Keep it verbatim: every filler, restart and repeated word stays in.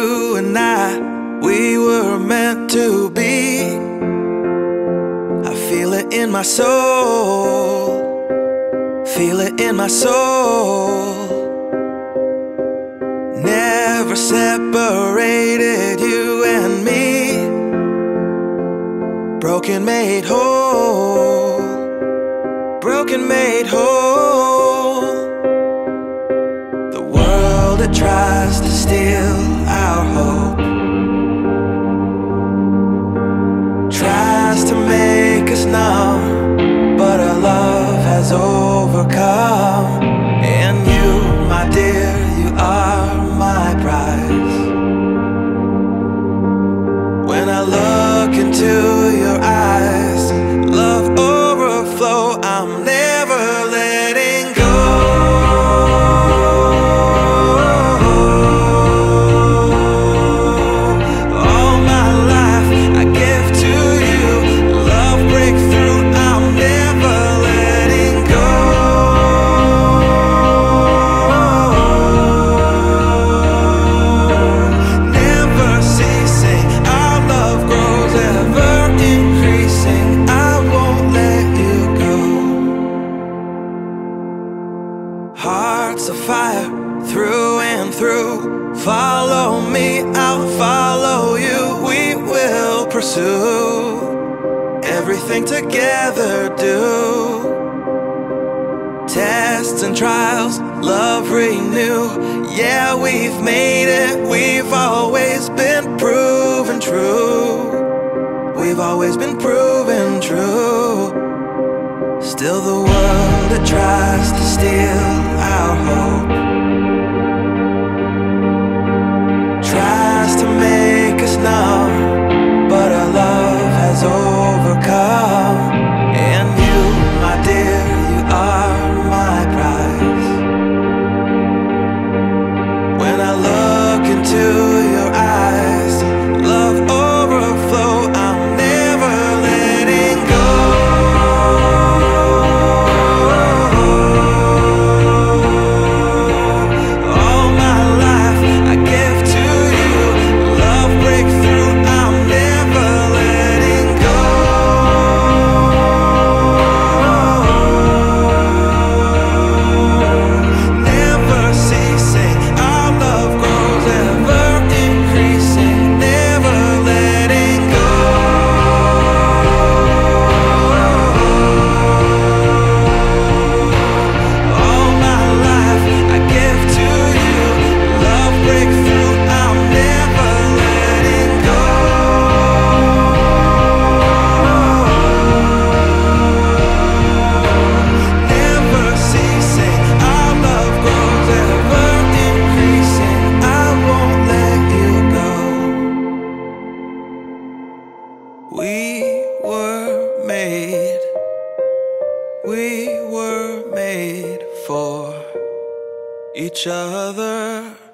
You and I, we were meant to be. I feel it in my soul, feel it in my soul. Never separated, you and me. Broken made whole, broken made whole. The world that tries to steal our hope tries to make us numb, but our love has overcome. And you, my dear, you are my prize. When I look into your eyes, love overflow, I'm never letting go. All my life I give to you, love breakthrough, I'm never letting go. Never ceasing, our love grows ever increasing, I won't let you go. Hearts of fire through and through, follow me, I'll follow you. We will pursue everything together, do tests and trials, love renew. Yeah, we've made it, we've always been proven true. We've always been proven true. Still the world that tries to steal our hope tries to make us numb, but our love has overcome. And you, my dear, you are my prize. When I look into your eyes, love overflow, I'm never letting go. All my life I give to you, love breakthrough, I'm never letting go. Never ceasing, our love grows ever increasing, never letting go. All my life I give to you, love breakthrough, I'm never letting go. Never ceasing, our love grows ever increasing, I won't let you go. We were made, we were made for each other.